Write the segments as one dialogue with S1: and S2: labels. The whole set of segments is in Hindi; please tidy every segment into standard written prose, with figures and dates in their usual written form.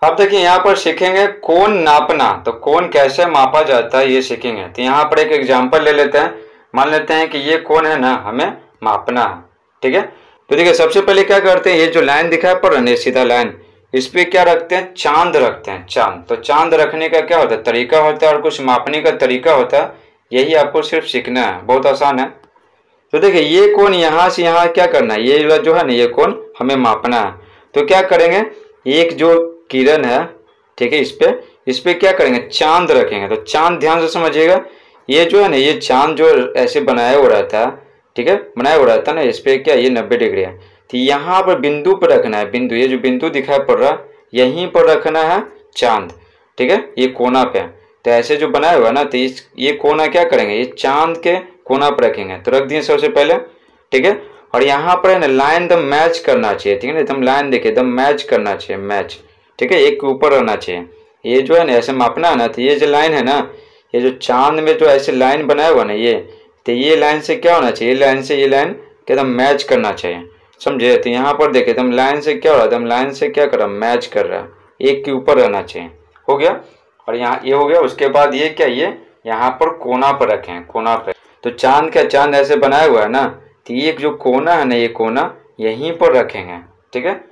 S1: अब देखिए यहाँ पर सीखेंगे कोण नापना, तो कोण कैसे मापा जाता है ये सीखेंगे। तो यहाँ पर एक एग्जांपल ले लेते हैं, मान लेते हैं कि ये कोण है ना, हमें मापना है, ठीक है। तो देखिए सबसे पहले क्या करते हैं, ये जो लाइन दिखाई पड़ रहा है सीधा लाइन, इस पे क्या रखते हैं, चांद रखते हैं, चांद। तो चांद रखने का क्या होता है, तरीका होता है और कुछ मापने का तरीका होता है, यही आपको सिर्फ सीखना है, बहुत आसान है। तो देखिए ये कोण यहाँ से यहाँ क्या करना है, ये जो है ना ये कोण हमें मापना है। तो क्या करेंगे, एक जो किरण है, ठीक है, इस पे क्या करेंगे, चांद रखेंगे। तो चांद ध्यान से समझिएगा, ये जो है ना ये चांद जो ऐसे बनाया हो रहता है, ठीक है, बनाया हो रहता है ना, इस पे क्या ये 90 डिग्री है। तो यहाँ पर बिंदु पर रखना है, बिंदु, ये जो बिंदु दिखाई पड़ रहा है यहीं पर रखना है चांद, ठीक है, ये कोना पे। तो ऐसे जो बनाया हुआ है ना, तो ये कोना क्या करेंगे, ये चांद के कोना पर रखेंगे। तो रख दिए सबसे पहले, ठीक है। और यहाँ पर है ना लाइन एकदम मैच करना चाहिए, ठीक है ना, एकदम लाइन देखिए एकदम मैच करना चाहिए, मैच, ठीक है, एक के ऊपर रहना चाहिए। ये जो है ना ऐसे मापना है ना, तो ये जो लाइन है ना, ये जो चांद में जो ऐसे लाइन बनाया हुआ ना ये, तो ये लाइन से क्या होना चाहिए, लाइन से ये लाइन एकदम मैच करना चाहिए, समझे। तो यहाँ पर देखिए एकदम लाइन से क्या हो रहा है, एकदम लाइन से क्या कर रहा है, मैच कर रहा है, एक के ऊपर रहना चाहिए, हो गया। और यहाँ ये हो गया। उसके बाद ये क्या, ये यहाँ पर कोना पर रखें, कोना पर। तो चांद का चांद ऐसे बनाया हुआ है ना, तो ये जो कोना है ना, ये कोना यहीं पर रखेंगे, ठीक है।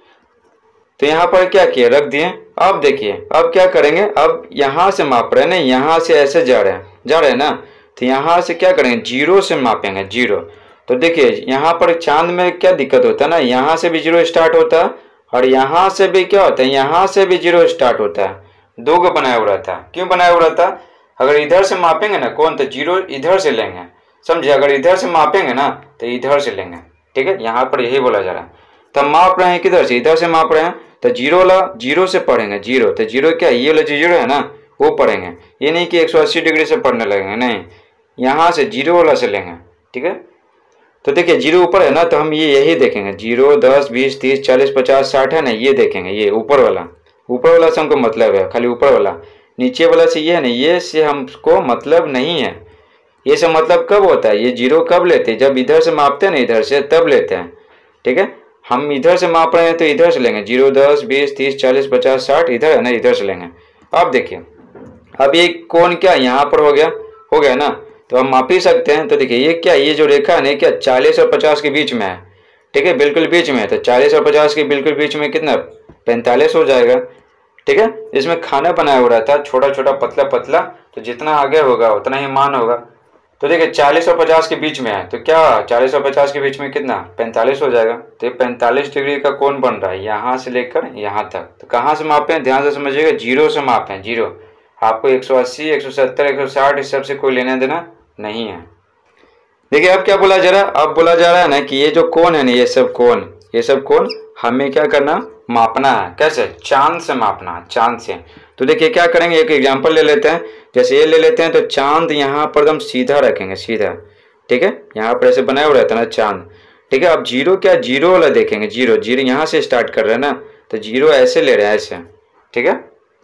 S1: तो यहाँ पर क्या किए, रख दिए। अब देखिए अब क्या करेंगे, अब यहाँ से माप रहे हैं ना, यहाँ से ऐसे जा रहे हैं ना, तो यहाँ से क्या करेंगे, जीरो से मापेंगे, जीरो। तो देखिए यहाँ पर चांद में क्या दिक्कत होता है ना, यहाँ से भी जीरो स्टार्ट होता है और यहाँ से भी क्या होता है, यहाँ से भी जीरो स्टार्ट होता है, दो को बनाया हुआ रहता है। क्यों बनाया हुआ रहता है, अगर इधर से मापेंगे ना कौन, तो जीरो इधर से लेंगे, समझे। अगर इधर से मापेंगे ना तो इधर से लेंगे, ठीक है, यहाँ पर यही बोला जा रहा है। तो हम माप रहे हैं किधर से, इधर से माप रहे हैं, तो जीरो वाला जीरो से पढ़ेंगे, जीरो। तो जीरो क्या, ये वाला जीरो है ना वो पढ़ेंगे, ये नहीं कि 180 डिग्री से पढ़ने लगेंगे, नहीं, यहाँ से जीरो वाला से लेंगे, ठीक है। तो देखिए जीरो ऊपर है ना, तो हम ये यही देखेंगे, 0, 10, 20, 30, 40, 50, 60 है ना, ये देखेंगे, ये ऊपर वाला से हमको मतलब है, खाली ऊपर वाला। नीचे वाला से ये है ना, ये से हमको मतलब नहीं है। ये से मतलब कब होता है, ये जीरो कब लेते हैं, जब इधर से मापते हैं ना, इधर से तब लेते हैं, ठीक है। हम इधर से माप रहे हैं तो इधर से लेंगे, 0, 10, 20, 30, 40, 50, 60 इधर है ना, इधर से लेंगे। अब देखिए अब ये कोण क्या यहाँ पर हो गया ना, तो हम माप ही सकते हैं। तो देखिए ये क्या, ये जो रेखा है ना क्या 40 और 50 के बीच में है, ठीक है, बिल्कुल बीच में है। तो 40 और 50 के बिल्कुल बीच में कितना, 45 हो जाएगा, ठीक है। इसमें खाना बनाया हुआ रहता है, छोटा छोटा पतला पतला, तो जितना आगे होगा उतना ही मान होगा। तो देखिए 40 और 50 के बीच में है, तो क्या 40 और 50 के बीच में कितना, 45 हो जाएगा। तो ये 45 डिग्री का कोण बन रहा है यहाँ से लेकर यहाँ तक। तो कहाँ से मापें, ध्यान से समझिएगा, जीरो से मापें, जीरो। आपको 180, 170, 160 इस सब से कोई लेना देना नहीं है। देखिए अब क्या बोला जा रहा है, अब बोला जा रहा है ना कि ये जो कोण है ना, ये सब कोण हमें क्या करना, मापना है। कैसे, चांद से मापना है, चांद से। तो देखिए क्या करेंगे, एक एग्जांपल ले लेते हैं, जैसे ये ले लेते हैं। तो चांद यहाँ पर एकदम सीधा रखेंगे, सीधा, ठीक है, यहाँ पर ऐसे बनाया हुआ रहता है ना चांद, ठीक है। अब जीरो क्या, जीरो वाला देखेंगे, जीरो यहाँ से स्टार्ट कर रहे हैं ना, तो जीरो ऐसे ले रहे हैं, ऐसे, ठीक है।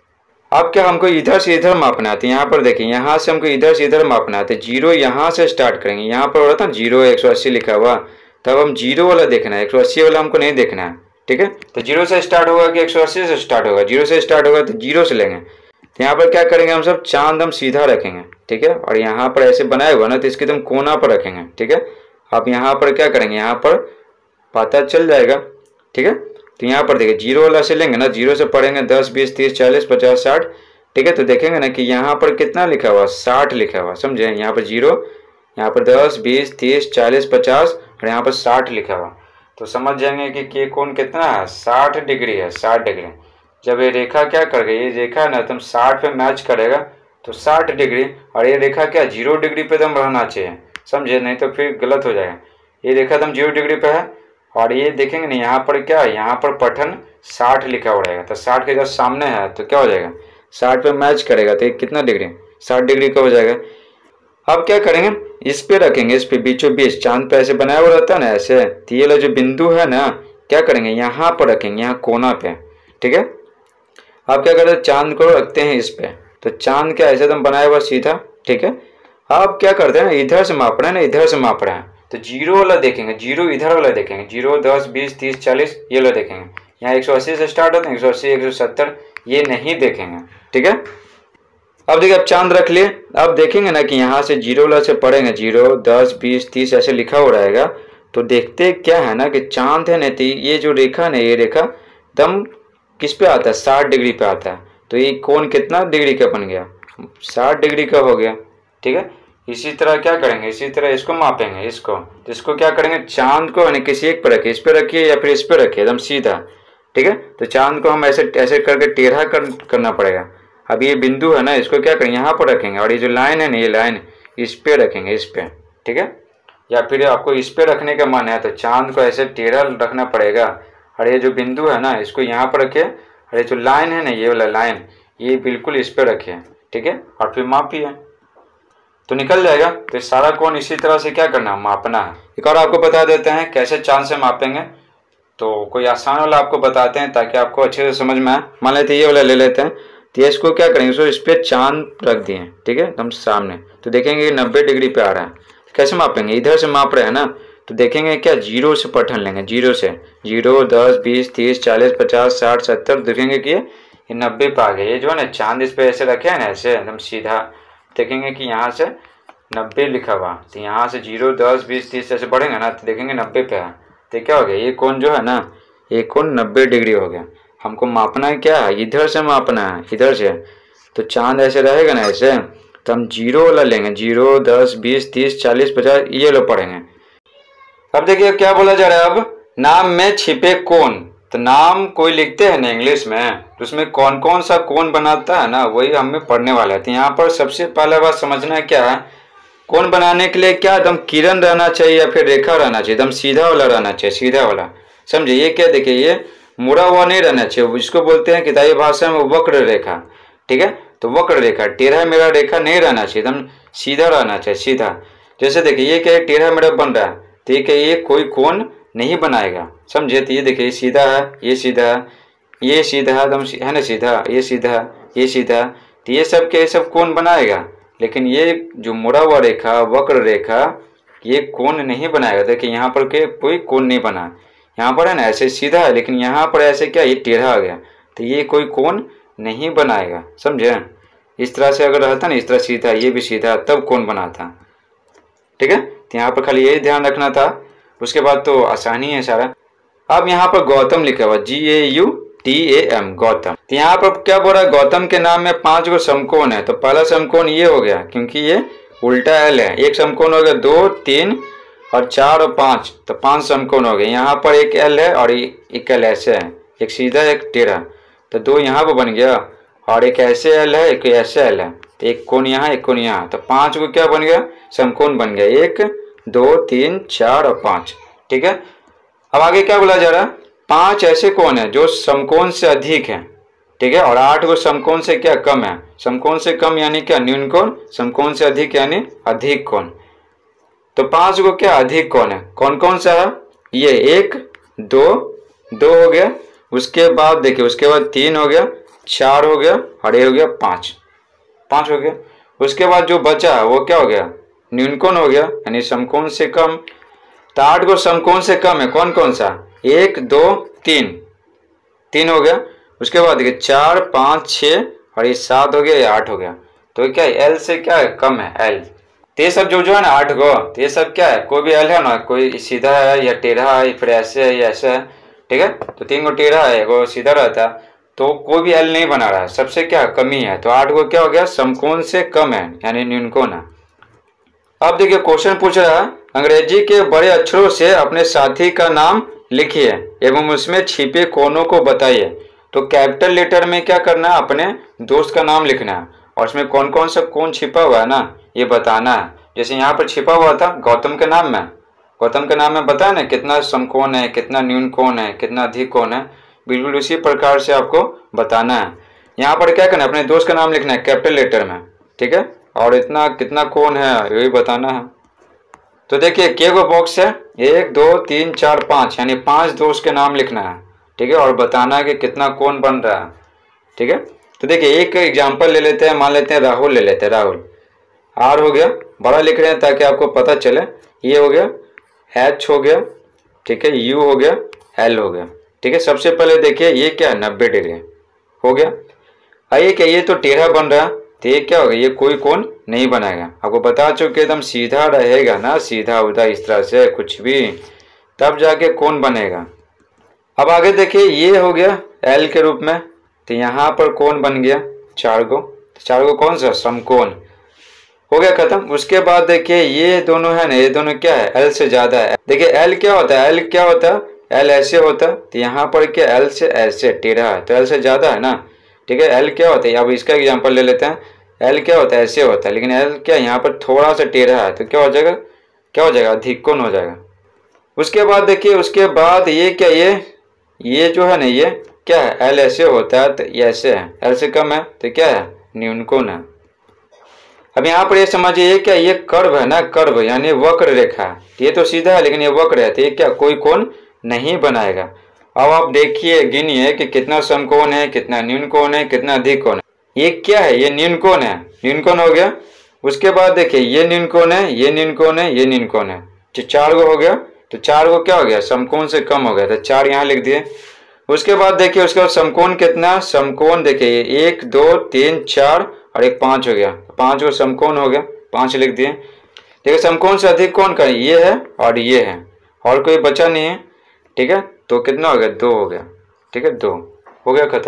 S1: अब क्या हमको इधर से इधर मापना है, तो यहाँ पर देखिए यहाँ से हमको इधर से इधर मापना है। तो जीरो यहाँ से स्टार्ट करेंगे, यहाँ पर हो रहा था 0, 180 लिखा हुआ, तब हम जीरो वाला देखना है, 180 वाला हमको नहीं देखना है, ठीक है। तो जीरो से स्टार्ट होगा कि 180 से स्टार्ट होगा, जीरो से स्टार्ट होगा तो जीरो से लेंगे। तो यहाँ पर क्या करेंगे, हम सब चांद हम सीधा रखेंगे, ठीक है। और यहाँ पर ऐसे बनाया हुआ ना, तो इसके एकदम कोना पर रखेंगे, ठीक है। आप यहाँ पर क्या करेंगे, यहाँ पर पता चल जाएगा, ठीक है। तो यहाँ पर देखिए जीरो वाला से लेंगे ना, जीरो से पढ़ेंगे 10, 20, 30, 40, 50, 60, ठीक है। तो देखेंगे ना कि यहाँ पर कितना लिखा हुआ, 60 लिखा हुआ, समझे। यहाँ पर जीरो, यहाँ पर 10, 20, 30, 40, 50 और यहाँ पर 60 लिखा हुआ। तो समझ जाएंगे कि ये कोण कितना है, 60 डिग्री है, 60 डिग्री। जब ये रेखा क्या कर गई, ये रेखा है ना तुम 60 पे मैच करेगा तो 60 डिग्री, और ये रेखा क्या 0 डिग्री पे तुम रहना चाहिए, समझे, नहीं तो फिर गलत हो जाएगा। ये रेखा तुम 0 डिग्री पे है, और ये देखेंगे ना यहाँ पर क्या है, यहाँ पर पठन 60 लिखा हुआ रहेगा। तो 60 के जब सामने है तो क्या हो जाएगा, 60 पे मैच करेगा, तो ये कितना डिग्री, 60 डिग्री का हो जाएगा। अब क्या करेंगे, इस पे रखेंगे, इस पे बीचों बीच, चांद पे ऐसे बनाया हुआ रहता है ना ऐसे। तो ये जो बिंदु है ना, क्या करेंगे, यहाँ पर रखेंगे, यहाँ कोना पे, ठीक है। अब क्या करते हैं, चांद को रखते हैं इस पे। तो चांद क्या ऐसे एकदम बनाया हुआ सीधा, ठीक है। अब क्या करते हैं, इधर से माप रहे हैं ना, इधर से माप रहे हैं, तो जीरो वाला देखेंगे, जीरो इधर वाला देखेंगे, 0, 10, 20, 30, 40 ये वाला देखेंगे। यहाँ 180 से स्टार्ट होते हैं, 180, 170 ये नहीं देखेंगे। ठीक है, अब देखिए, अब चांद रख लिए। अब देखेंगे ना कि यहाँ से जीरो वाला से पढ़ेंगे, 0, 10, 20, 30 ऐसे लिखा हो रहेगा। तो देखते क्या है ना कि चांद है ना, तो ये जो रेखा ना, ये रेखा एकदम किस पे आता है, 60 डिग्री पे आता है। तो ये कोण कितना डिग्री का बन गया, 60 डिग्री का हो गया। ठीक है, इसी तरह क्या करेंगे, इसी तरह इसको मापेंगे, इसको, तो इसको क्या करेंगे, चांद को यानी किसी एक पर रखिए, इस पर रखिए या फिर इस पर रखिए एकदम सीधा। ठीक है, तो चांद को हम ऐसे ऐसे करके टेढ़ा करना पड़ेगा। अब ये बिंदु है ना, इसको क्या करेंगे, यहाँ पर रखेंगे, और ये जो लाइन है ना, ये लाइन इस पे रखेंगे, इस पे। ठीक है, या फिर आपको इस पे रखने का मन है तो चांद को ऐसे टेढ़ा रखना पड़ेगा, और ये जो बिंदु है ना, इसको यहाँ पर रखिए, और ये जो लाइन है ना, ये वाला लाइन, ये बिल्कुल इस पे रखिए। ठीक है, और फिर मापिए तो निकल जाएगा। तो सारा कोण इसी तरह से क्या करना है, मापना है। एक और आपको बता देते हैं कैसे चांद से मापेंगे। तो कोई आसान वाला आपको बताते हैं ताकि आपको अच्छे से समझ में आए। मान लेते ये वाला ले लेते हैं, तो ये इसको क्या करेंगे, इसको इस पर चांद रख दिए। ठीक है, एकदम सामने, तो देखेंगे 90 डिग्री पे आ रहा है। कैसे मापेंगे, इधर से माप रहे हैं ना, तो देखेंगे क्या, 0 से पठन लेंगे, 0 से, 0, 10, 20, 30, 40, 50, 60, 70, देखेंगे कि ये 90 पे आ गया। ये जो है ना चांद इस पे ऐसे रखे हैं ना, ऐसे एकदम सीधा, देखेंगे कि यहाँ से 90 लिखा हुआ, तो यहाँ से 0, 10, 20, 30 ऐसे बढ़ेंगे ना, तो देखेंगे 90 पे है। तो क्या हो गया, ये कोण जो है ना, ये कोण 90 डिग्री हो गया। हमको मापना है क्या, इधर से मापना है, इधर से। तो चांद ऐसे रहेगा ना ऐसे, तो हम 0 वाला लेंगे, 0, 10, 20, 30, 40, 50 ये लोग पढ़ेंगे। अब देखिए क्या बोला जा रहा है, अब नाम में छिपे कोण। तो नाम कोई लिखते हैं ना इंग्लिश में, तो उसमें कौन कौन सा कोण बनाता है ना, वही हमें पढ़ने वाला है। तो यहाँ पर सबसे पहला बात समझना क्या है, कोण बनाने के लिए क्या एकदम किरण रहना चाहिए या फिर रेखा रहना चाहिए, एकदम सीधा वाला रहना चाहिए, सीधा वाला। समझे, ये क्या, देखिए ये मुड़ा हुआ नहीं रहना चाहिए, जिसको बोलते हैं किताबी भाषा में वक्र रेखा। ठीक है, तो वक्र रेखा, टेढ़ा मेढ़ा रेखा नहीं रहना चाहिए, एकदम सीधा रहना चाहिए, सीधा। जैसे देखिए ये क्या, टेढ़ा मेढ़ा बन रहा है, तो ये क्या, ये कोई कोण नहीं बनाएगा। समझे, तो ये देखिए सीधा है, ये सीधा है, ये सीधा है, एकदम है ना सीधा, ये सीधा, ये सीधा, तो ये सब क्या, ये सब कोण बनाएगा। लेकिन ये जो मुड़ा हुआ रेखा, वक्र रेखा, ये कोण नहीं बनाएगा। देखिए यहाँ पर के कोई कोण नहीं बना, यहाँ पर है ना ऐसे सीधा है, लेकिन यहाँ पर ऐसे क्या, ये टेढ़ा आ गया, तो ये कोई कोण नहीं बनाएगा। समझे, इस तरह से अगर रहता ना, इस तरह सीधा, ये भी सीधा, तब कोण बनाता। ठीक है, तो यहाँ पर खाली यही ध्यान रखना था, उसके बाद तो आसानी है सारा। अब यहाँ पर गौतम लिखा हुआ, GAUTAM, गौतम। तो यहाँ पर क्या बोल रहा है, गौतम के नाम में 5 गो समकोण है। तो पहला समकोण ये हो गया, क्योंकि ये उल्टा एल है। एक समकोण हो गया, 2, 3 और 4 और 5, तो 5 समकोण हो गए। यहाँ पर एक एल है और एक एल ऐसे है, एक सीधा एक टेढ़ा, तो 2 यहाँ पर बन गया, और एक ऐसे एल है, एक ऐसे एल है, तो एक कोण यहाँ, एक कोण यहाँ, तो 5 को क्या बन गया, समकोण बन गया, 1, 2, 3, 4 और 5। ठीक है, अब आगे क्या बोला जा रहा है, 5 ऐसे कोण है जो समकोण से अधिक है। ठीक है, और 8 को समकोण से क्या कम है। समकोण से कम यानी क्या, न्यून कोण, समकोण से अधिक यानी अधिक कोण। तो 5 को क्या, अधिक कोण है। कौन कौन सा है, ये 1, 2 हो गया, उसके बाद देखिए, उसके बाद 3 हो गया, 4 हो गया, और ये हो गया 5 हो गया। उसके बाद जो बचा वो क्या हो गया, न्यून कोण हो गया, यानी समकोण से कम। तो 8 को समकोण से कम है, कौन कौन सा, 1, 2, 3 हो गया। उसके बाद देखिए 4, 5, 6 और ये 7 हो गया, ये 8 हो गया। तो क्या एल से क्या है, कम है एल। तो ये सब जो है ना 8 गो, तो ये सब क्या है, कोई भी एल है ना, कोई सीधा है या टेढ़ा है, फिर ऐसे है या ऐसा है। ठीक है, तो 3 गो टेढ़ा है, वो सीधा रहता है, तो कोई भी एल नहीं बना रहा है, सबसे क्या कमी है। तो 8 गो क्या हो गया, समकोण से कम है, यानी न्यून कोण है। अब देखिए क्वेश्चन पूछ रहा है, अंग्रेजी के बड़े अक्षरों से अपने साथी का नाम लिखिए एवं उसमें छिपे कोणों को बताइए। तो कैपिटल लेटर में क्या करना है, अपने दोस्त का नाम लिखना है, और उसमें कौन कौन सा कोण छिपा हुआ है ना, ये बताना है। जैसे यहाँ पर छिपा हुआ था गौतम के नाम में, गौतम के नाम में बताया ना कितना समकोण है, कितना न्यून कोण है, कितना अधिक कोण है, बिल्कुल उसी प्रकार से आपको बताना है। यहाँ पर क्या करना है, अपने दोस्त का नाम लिखना है कैपिटल लेटर में। ठीक है, और इतना कितना कोण है यही बताना है। तो देखिए के गो बॉक्स है, 1, 2, 3, 4, 5, यानी 5 दोस्त के नाम लिखना है। ठीक है, और बताना है कि कितना कोण बन रहा है। ठीक है, तो देखिए एक एग्जांपल ले लेते हैं, मान लेते हैं राहुल ले लेते हैं। राहुल, आर हो गया, बड़ा लिख रहे हैं ताकि आपको पता चले। ये हो गया, एच हो गया, ठीक है, यू हो गया, एल हो गया। ठीक है, सबसे पहले देखिए ये क्या है, 90 डिग्री हो गया। आइए क्या ये तो टेढ़ा बन रहा, तो ये क्या होगा, ये कोई कोण नहीं बनाएगा। आपको बता चुके एकदम सीधा रहेगा ना, सीधा उधा इस तरह से कुछ भी, तब जाके कोण बनेगा। अब आगे देखिए ये हो गया एल के रूप में, तो यहाँ पर कोण बन गया चार गो, चार गो कौन सा समकोण हो गया खत्म। उसके बाद देखिए ये दोनों है ना, ये दोनों क्या है, एल से ज्यादा है। देखिए एल क्या होता है, एल क्या होता है, एल ऐसे होता है, तो यहाँ पर क्या एल से ऐसे टेढ़ा है, तो एल से ज्यादा है ना, ठीक है। एल क्या होता है, अब इसका एग्जांपल ले लेते हैं। एल क्या होता है, ऐसे होता है, लेकिन एल क्या यहाँ पर थोड़ा सा टेढ़ा है, तो क्या हो जाएगा, क्या हो जाएगा, अधिक कोण हो जाएगा। उसके बाद देखिए, उसके बाद ये क्या, ये जो है ना, ये क्या है, एल ऐसे होता है तो ये ऐसे है, एल से कम है तो क्या है, न्यून कोण है। अब यहाँ पर ये समझिए, ये क्या, ये कर्व है ना, कर्व यानी वक्र रेखा, ये तो सीधा है लेकिन ये वक्र है, तो ये क्या कोई कोण नहीं बनाएगा। अब आप देखिए, गिनिए कि कितना समकोण है, कितना न्यून कोण है, कितना अधिक कोण है। ये क्या है, ये न्यून कोण है, न्यून कोण हो गया। उसके बाद देखिए ये न्यून कोण है, ये न्यून कोण है, ये न्यून कोण है, जो चार गो हो गया, तो चार गो क्या हो गया, समकोण से कम हो गया, तो चार यहाँ लिख दिए। उसके बाद देखिए, उसके बाद समकोण कितना, समकोण देखिए एक दो तीन चार और एक पाँच हो गया, पाँच गो समकोण हो गया, पाँच लिख दिए। देखिए समकोण से अधिक कोण का ये है और ये है, और कोई बचा नहीं है, ठीक है। तो कितना हो गया, दो हो गया, ठीक है, दो हो गया खत्म।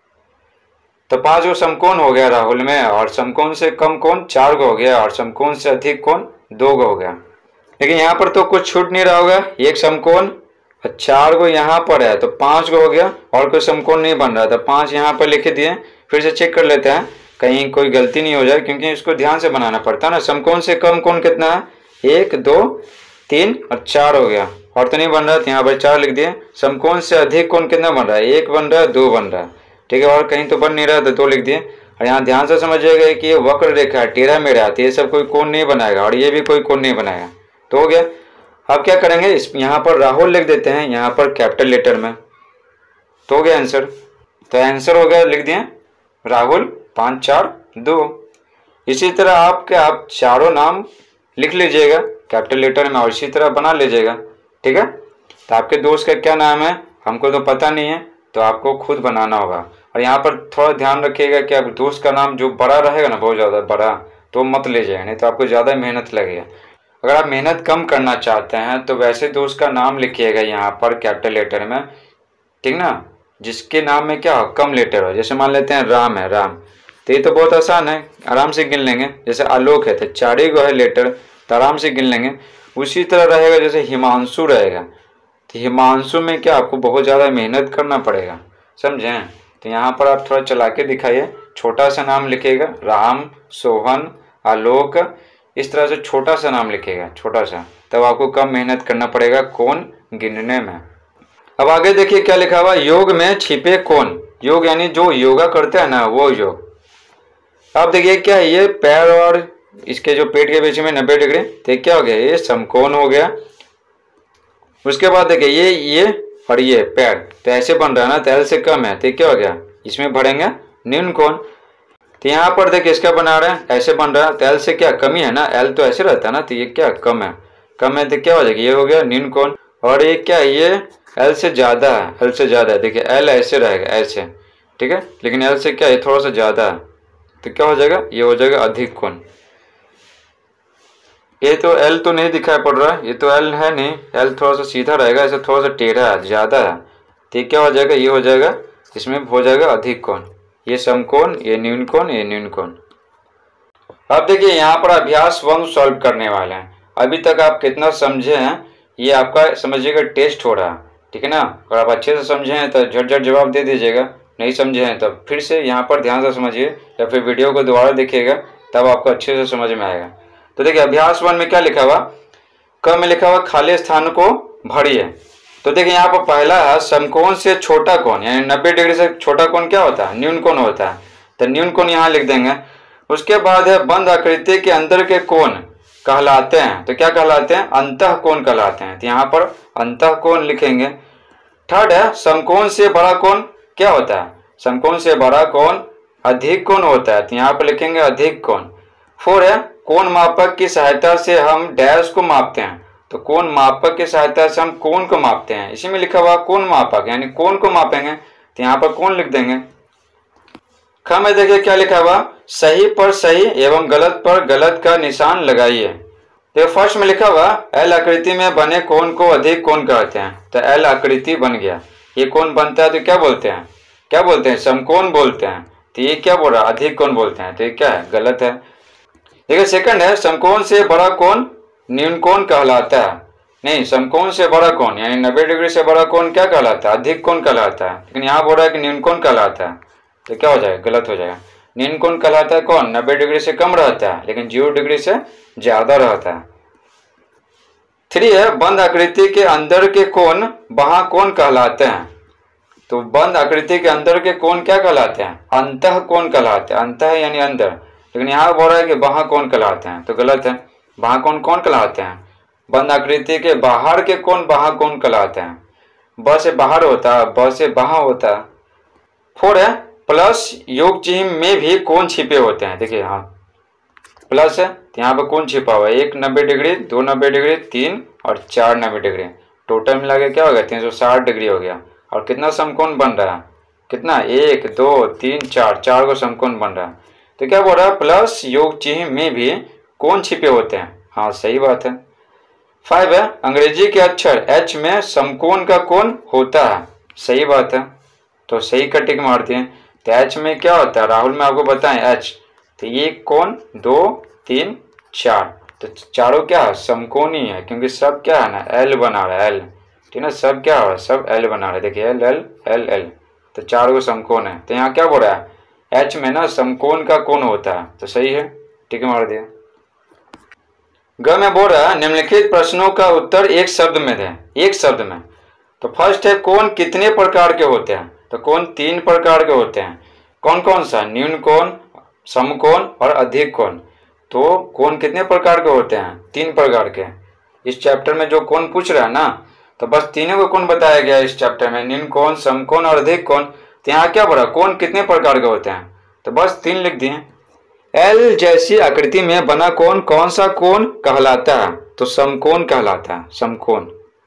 S1: तो पांच गो समकोण हो गया राहुल में, और समकोण से कम कोण चार गो हो गया, और समकोण से अधिक कोण दो गो हो गया। लेकिन यहाँ पर तो कुछ छूट नहीं रहा होगा, एक समकोण और चार गो यहाँ पर है, तो पांच गो हो गया, और कोई समकोण नहीं बन रहा, तो पांच यहाँ पर लिख दिए। फिर से चेक कर लेते हैं कहीं कोई गलती नहीं हो जाए, क्योंकि इसको ध्यान से बनाना पड़ता है ना। समकोण से कम कोण कितना है, एक दो तीन और चार हो गया, और तो नहीं बन रहा, तो यहाँ पर चार लिख दिए। समकोण से अधिक कोण कितना बन रहा है, एक बन रहा है, दो बन रहा है, ठीक है, और कहीं तो बन नहीं रहा, तो दो लिख दिए। और यहाँ ध्यान से समझिएगा कि ये वक्र रेखा है, टेढ़ा मेढ़ा है, तो ये सब कोई कोण नहीं बनाएगा, और ये भी कोई कोण नहीं बनाएगा, तो हो गया। अब क्या करेंगे, इस यहाँ पर राहुल लिख देते हैं, यहाँ पर कैपिटल लेटर में, तो हो गया आंसर। तो आंसर हो गया, लिख दिए राहुल, पाँच चार दो। इसी तरह आप चारों नाम लिख लीजिएगा कैपिटल लेटर में, और इसी तरह बना लीजिएगा, ठीक है। तो आपके दोस्त का क्या नाम है, हमको तो पता नहीं है, तो आपको खुद बनाना होगा। और यहाँ पर थोड़ा ध्यान रखिएगा कि आप दोस्त का नाम जो बड़ा रहेगा ना, बहुत ज़्यादा बड़ा, तो मत लीजिएगा, नहीं तो आपको ज़्यादा मेहनत लगेगा। अगर आप मेहनत कम करना चाहते हैं तो वैसे दोस्त का नाम लिखिएगा यहाँ पर कैपिटल लेटर में, ठीक ना, जिसके नाम में क्या हो, कम लेटर हो। जैसे मान लेते हैं राम है, राम, तो ये तो बहुत आसान है, आराम से गिन लेंगे। जैसे आलोक है, तो चार ही गो है लेटर, तो आराम से गिन लेंगे। उसी तरह रहेगा, जैसे हिमांशु रहेगा, तो हिमांशु में क्या आपको बहुत ज़्यादा मेहनत करना पड़ेगा, समझें। तो यहाँ पर आप थोड़ा चला के दिखाइए, छोटा सा नाम लिखिएगा, राम, सोहन, आलोक, इस तरह से छोटा सा नाम लिखिएगा, छोटा सा, तब आपको कम मेहनत करना पड़ेगा कोण गिनने में। अब आगे देखिए क्या लिखा हुआ, योग में छिपे कोण, योग यानी जो योगा करते हैं ना, वो योग। अब देखिए क्या है, ये पैर और इसके जो पेट के बीच में 90 डिग्री, तो क्या हो गया, ये समकोण हो गया। उसके बाद देखिए ये और ये पैर, तो ऐसे बन रहा है ना, तो एल से कम है, तो क्या हो गया, इसमें भरेंगे न्यून कोण। तो यहाँ पर देखिए इसका बना रहे हैं, ऐसे बन रहा है, तो एल से क्या कमी है ना, एल तो ऐसे रहता है ना, तो ये क्या कम है, कम है, तो क्या हो जाएगा, ये हो गया न्यून कोण। और ये क्या, ये एल से ज़्यादा है, एल से ज़्यादा है, देखिए एल ऐसे रहेगा, ऐसे, ठीक है, लेकिन एल से क्या, ये थोड़ा सा ज़्यादा है, तो क्या हो जाएगा, ये हो जाएगा अधिक कोण। ये तो एल तो नहीं दिखाई पड़ रहा है, ये तो एल है नहीं, एल थोड़ा सा सीधा रहेगा, ऐसे थोड़ा सा टेढ़ा है, ज़्यादा है, तो क्या हो जाएगा, ये हो जाएगा, इसमें हो जाएगा अधिक कोण। ये समकोण, ये न्यून कोण, ये न्यून कोण। अब देखिए यहाँ पर अभ्यास 1 सॉल्व करने वाले हैं। अभी तक आप कितना समझे हैं, ये आपका समझिएगा टेस्ट हो रहा है, ठीक है ना। अगर आप अच्छे से समझे हैं तो झट जवाब दे दीजिएगा, नहीं समझे हैं तो फिर से यहाँ पर ध्यान से समझिए, या फिर वीडियो को दोबारा देखिएगा, तब आपको अच्छे से समझ में आएगा। तो देखिए अभ्यास 1 में क्या लिखा हुआ, क में लिखा हुआ खाली स्थान को भरिए। तो देखिए यहाँ पर पहला है समकोण से छोटा कोण, यानी 90 डिग्री से छोटा कोण क्या होता है, न्यून कोण होता है, तो न्यून कोण यहाँ लिख देंगे। उसके बाद है बंद आकृति के अंदर के कोण कहलाते हैं, तो क्या कहलाते हैं, अंतः कोण कहलाते हैं, तो यहाँ पर अंतः कोण लिखेंगे। थर्ड है समकोण से बड़ा कोण क्या होता है, समकोण से बड़ा कोण अधिक कोण होता है, तो यहाँ पर लिखेंगे अधिक कोण। 4 है कोण मापक की सहायता से हम डैश को मापते हैं, तो कोण मापक की सहायता से हम कोण को मापते हैं, इसी में लिखा हुआ कोण मापक, यानी कोण को मापेंगे, तो यहाँ पर कोण लिख देंगे। ख में देखिए क्या लिखा हुआ, सही पर सही एवं गलत पर गलत का निशान लगाइए। तो फर्स्ट में लिखा हुआ एल आकृति में बने कोण को अधिक कोण कहते हैं। तो एल आकृति बन गया, ये कोण बनता है तो क्या बोलते हैं, क्या बोलते हैं, समकोण बोलते हैं। तो ये क्या बोल रहा है, अधिक कोण बोलते हैं। तो ये क्या है, गलत है। देखिए सेकंड है, समकोण से बड़ा कोण न्यून कोण कहलाता है। नहीं, समकोण से बड़ा कोण यानी 90 डिग्री से बड़ा कोण क्या कहलाता है, अधिक कोण कहलाता है। लेकिन यहाँ बोल रहा है कि न्यून कोण कहलाता है। तो क्या हो जाएगा, गलत हो जाएगा। न्यून कोण कहलाता है कौन, 90 डिग्री से कम रहता है लेकिन 0 डिग्री से ज्यादा रहता है। 3 है, बंद आकृति के अंदर के कोण वहां कोण कहलाते हैं। तो बंद आकृति के अंदर के कोण क्या कहलाते हैं, अंतः कोण कहलाते हैं। अंतः यानी अंदर, लेकिन यहाँ बोल रहा है कि वहां कोण कहलाते हैं। तो गलत है, वहां कोण कौन कहलाते हैं, बंद आकृति के बाहर के कोण वहां कोण कहलाते हैं। ब से बाहर होता है, ब से वहां होता है। 4 है, प्लस योग चिन्ह में भी कोण छिपे होते हैं। देखिए हाँ प्लस है तो यहाँ पर कोण छिपा हुआ है, 1 90 डिग्री, 2 90 डिग्री, 3 और 4 90 डिग्री, टोटल मिला के क्या हो गया, 360 डिग्री हो गया। और कितना समकोण बन रहा है, कितना, 1 2 3 4, 4 को समकोण बन रहा है। तो क्या बोल रहा है, प्लस योग चिन्ह में भी कोण छिपे होते हैं। हाँ सही बात है। 5 है, अंग्रेजी के अक्षर H में समकोण का कोण होता है। सही बात है, तो सही का टिक मारते हैं। तो H में क्या होता है, राहुल में आपको बताएं H, तो ये कोण 2 3 4, तो चारों क्या है, समकोणी है, क्योंकि सब क्या है ना L बना रहा है, L, ठीक है ना, सब क्या हो, सब L बना रहा है। देखिए L L L L, तो चारों को समकोण है। तो यहाँ क्या बोल रहा है, H में ना समकोण का कोण होता है। तो सही है, टिक मार दिया। ग में बोल रहा है, निम्नलिखित प्रश्नों का उत्तर एक शब्द में दें, एक शब्द में। तो फर्स्ट है, कोण कितने प्रकार के होते हैं। तो कोण 3 प्रकार के होते हैं। कौन कौन सा, न्यून कोण, समकोण और अधिक कोण। तो कोण कितने प्रकार के होते हैं, 3 प्रकार के। इस चैप्टर में जो कोण पूछ रहा है ना, तो बस तीनों को कोण बताया गया इस चैप्टर में, न्यून कोण, समकोण और अधिक कोण। तो यहाँ क्या बोला, कोण कितने प्रकार के होते हैं, तो बस 3 लिख दिए। एल जैसी आकृति में बना कोण कौन सा कोण कहलाता है, तो समकोण कहलाता है, समकोण।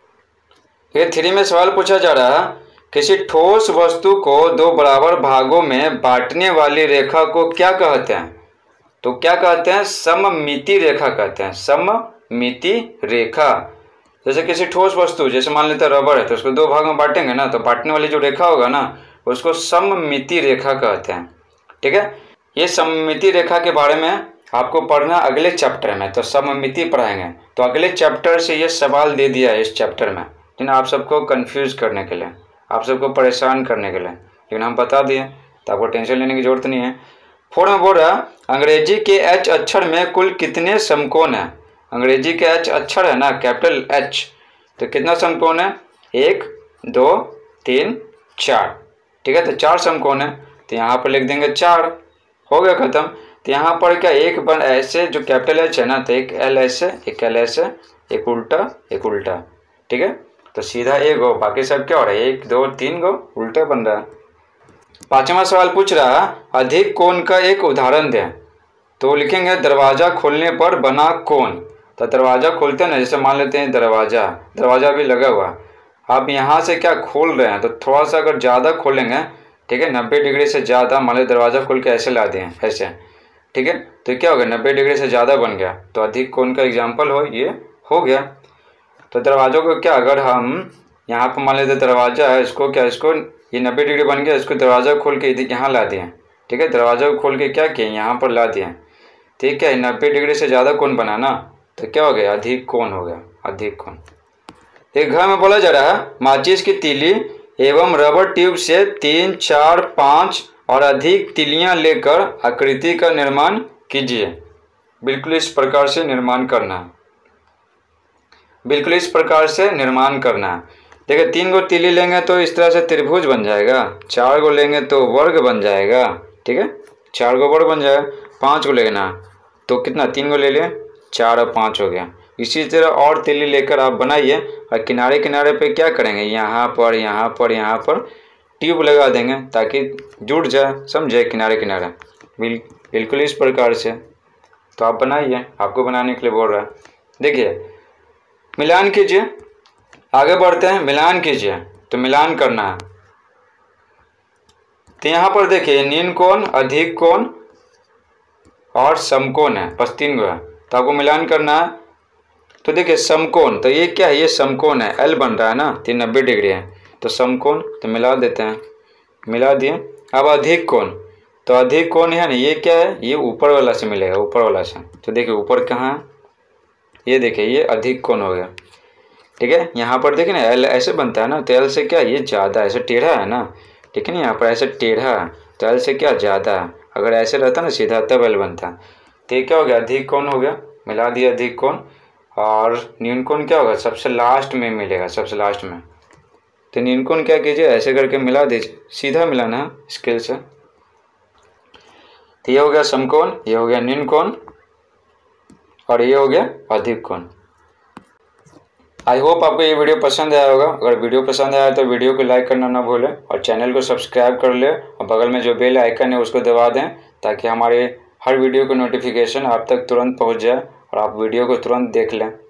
S1: फिर 3 में सवाल पूछा जा रहा है, किसी ठोस वस्तु को 2 बराबर भागों में बांटने वाली रेखा को क्या कहते हैं। तो क्या कहते हैं, सममिति रेखा कहते हैं, सममिति रेखा। जैसे किसी ठोस वस्तु, जैसे मान लेते हैं रबर है, तो उसको 2 भाग में बांटेंगे ना, तो बांटने वाली जो रेखा होगा ना उसको सममिति रेखा कहते हैं। ठीक है, ये सममिति रेखा के बारे में आपको पढ़ना अगले चैप्टर में, तो सममिति पढ़ाएंगे। तो अगले चैप्टर से ये सवाल दे दिया है इस चैप्टर में, लेकिन आप सबको कंफ्यूज करने के लिए, आप सबको परेशान करने के लिए, लेकिन हम बता दिए तो आपको टेंशन लेने की जरूरत नहीं है। 4 में बोल रहा, अंग्रेजी के H अक्षर में कुल कितने समकोण हैं। अंग्रेजी के H अक्षर है ना, कैपिटल H, तो कितना समकोण है, 1 2 3 4, ठीक है। तो 4 समकोण है, तो यहाँ पर लिख देंगे 4, हो गया खत्म। तो यहाँ पर क्या, एक बन ऐसे जो कैपिटल H है ना, तो एक L ऐसे, एक L ऐसे, एक उल्टा एक उल्टा, ठीक है। तो सीधा एक हो, बाकी सब क्या हो रहा है, 1 2 3 गो उल्टा बन रहा है। 5वां सवाल पूछ रहा है, अधिक कोण का एक उदाहरण दें। तो लिखेंगे दरवाजा खोलने पर बना कोण। तो दरवाजा खोलते हैं ना, जैसे मान लेते हैं दरवाजा भी लगा हुआ, आप यहाँ से क्या खोल रहे हैं, तो थोड़ा सा अगर ज़्यादा खोलेंगे, ठीक है, 90 डिग्री से ज़्यादा, मान लो दरवाज़ा खोल के ऐसे ला दिए ऐसे, ठीक है, तो क्या हो गया, 90 डिग्री से ज़्यादा बन गया। तो अधिक कोण का एग्जाम्पल हो ये हो गया। तो दरवाज़ों को क्या, अगर हम यहाँ पर मान लेते दरवाज़ा है, इसको क्या, इसको ये 90 डिग्री बन गया, इसको दरवाज़ा खोल के यहाँ ला दिए, ठीक है, दरवाज़ा को खोल के क्या किए, यहाँ पर ला दिए, ठीक है, 90 डिग्री से ज़्यादा कोण बना ना, तो क्या हो गया, अधिक कोण हो गया, अधिक कोण। एक घर में बोला जा रहा है, माचिस की तीली एवं रबर ट्यूब से 3 4 5 और अधिक तीलियां लेकर आकृति का निर्माण कीजिए। बिल्कुल इस प्रकार से निर्माण करना है, बिल्कुल इस प्रकार से निर्माण करना है। देखिए 3 गो तीली लेंगे तो इस तरह से त्रिभुज बन जाएगा, 4 गो लेंगे तो वर्ग बन जाएगा, ठीक है, 4 गो वर्ग बन जाएगा। 5 गो लेना तो कितना, 3 गो ले लें, 4 और 5 हो गया। इसी तरह और तीली लेकर आप बनाइए, और किनारे किनारे पे क्या करेंगे, यहाँ पर यहाँ पर यहाँ पर ट्यूब लगा देंगे ताकि जुड़ जाए, समझे, किनारे किनारे बिल्कुल इस प्रकार से। तो आप बनाइए, आपको बनाने के लिए बोल रहा है। देखिए मिलान कीजिए, आगे बढ़ते हैं, मिलान कीजिए, तो मिलान करना है। तो यहाँ पर देखिए न्यून कोण, अधिक कोण और समकोण है, बस 3 गो है। तो आपको मिलान करना है। तो देखिए समकोण, तो ये क्या है, ये समकोण है, एल बन रहा है ना, 390 डिग्री है, तो समकोण तो मिला देते हैं, मिला दिए। अब अधिक कोण, तो अधिक कोण है ना, ये क्या है, ये ऊपर वाला से मिलेगा, ऊपर वाला से। तो देखिए ऊपर कहाँ है, ये देखिए ये अधिक कोण हो गया, ठीक है। यहाँ पर देखिए ना एल ऐसे बनता है ना, तो एल से क्या ये ज़्यादा, ऐसे टेढ़ा है ना, ठीक है ना, यहाँ पर ऐसे टेढ़ा है तो एल से क्या ज़्यादा है। अगर ऐसे रहता ना सीधा तब एल बनता है। तो ये क्या हो गया, अधिक कोण हो गया, मिला दिया अधिक कोण। और न्यून कोण क्या होगा, सबसे लास्ट में मिलेगा, सबसे लास्ट में। तो न्यून कोण क्या कीजिए, ऐसे करके मिला दीजिए, सीधा मिलाना है स्केल से। तो ये हो गया समकोण, ये हो गया न्यून कोण और ये हो गया अधिक कोण। आई होप आपको ये वीडियो पसंद आया होगा। अगर वीडियो पसंद आया तो वीडियो को लाइक करना ना भूलें और चैनल को सब्सक्राइब कर ले और बगल में जो बेल आइकन है उसको दबा दें, ताकि हमारे हर वीडियो का नोटिफिकेशन आप तक तुरंत पहुंच जाए और आप वीडियो को तुरंत देख लें।